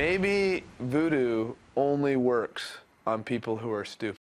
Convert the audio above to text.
Maybe voodoo only works on people who are stupid.